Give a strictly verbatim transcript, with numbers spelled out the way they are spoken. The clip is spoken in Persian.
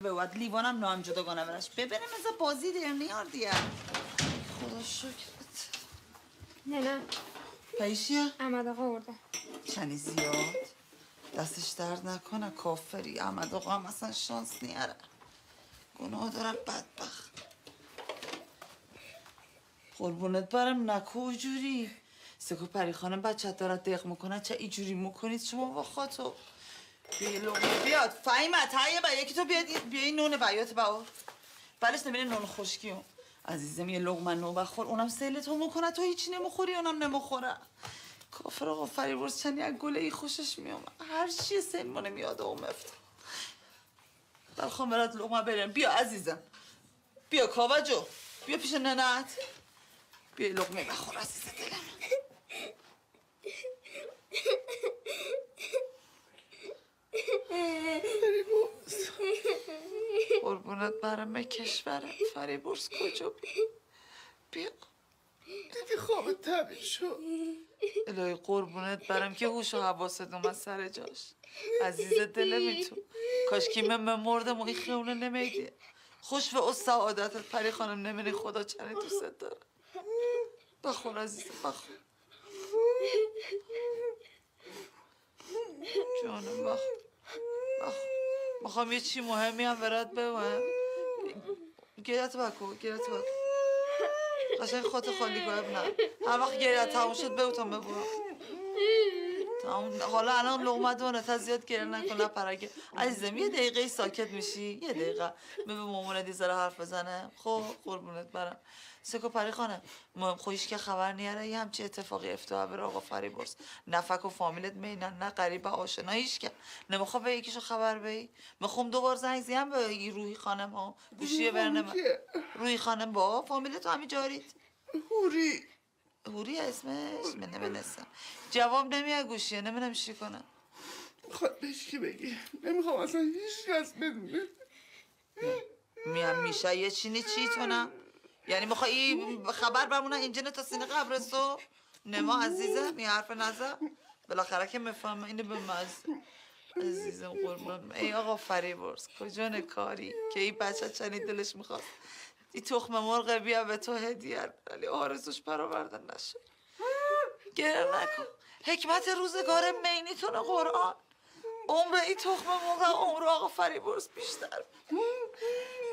بود لیوانم نام جداگانه برش ببینم از بازی در نیار دیگه خدا شکرت نه نه پیشیه؟ احمد آقا آورده چنی زیاد دستش درد نکنه کافری احمد آقا هم اصلا شانس نیاره گناه دارم بدبخت قربونت برم نکو جوری سکو پری خانم بچت دارد دق میکنه چه ایجوری میکنید شما با خاطو بیای لغمه بیاد فهیمت هایه با یکی تو بیاد بیای نون بیات با بلش نمیره نون خشکی اون عزیزم یه لغمه نو بخور اونم سیلتو میکنه تو هیچی نمیخوری اونم نمیخوره کافر آقا فریبرز چنی از گله ای خوشش میومد هر چیه سیمونه میاد اون مفت بلخوام برات لغمه بریم بیا عزیزم بیا کاوجو بیا پیش ننت بیا لغمه بخور عزیز دلم فریبرز قربونت برم کشورم فریبرز کجا بیا بیا دیدی خواب تعبیر شد الهی قربونت برم که هوش و حواست اومد سر جاش عزیز دلمی تو کاش که من مردم و این خیونه نمیدی خوش به او سعادتت پری خانم نمیدی خدا چنه دوست داره بخور عزیزم بخور جانم بخور بخور میخوام یه چی مهمی هم برات بگم گریت بکن گریت بکن قشنگ خودت خالی گوه نه هر وقت گریت تموم شد بگو تا ببورم حالا الان لقمه دونه تا زیاد گریه نکن نپرگه عزیزم یه دقیقه ساکت میشی یه دقیقه ببین مامانت زره حرف بزنه خب قربونت برم سکو پری خانم خویش که خبر نیاره یه همچی اتفاقی افتاده بر آقا فریبرز نفک و فامیلت مینن نه قریبه آشنا هیچ که نمیخواد به یکیشو خبر بی میخوام دوبار زنگ زیم به روحی خانم ها گوشیه برنم روحی خانم با فامیلت همین جارید هوری هوری اسمش من نمی‌دونستم جواب نمیاد گوشیه نمیدونم چی کنم میخواد بهش کی بگی نمیخوام اصلا هیچ کس بدونه میام میشه یه چینی چی تونم یعنی میخوایی خبر بمونه اینجا تا سینه قبر سو نما عزیزم یه حرف نزد بالاخره که میفهمم اینو به مزه عزیزم قربونم ای آقا فریبرز کجا کاری که این بچه چنین دلش میخواست این تخم مرغ بیا به تو هدیه ولی آرزوش برآورده نشد گره نکن حکمت روزگار مینیتون قرآن عمر این تخم مرغ عمر آقا فریبرز بیشتر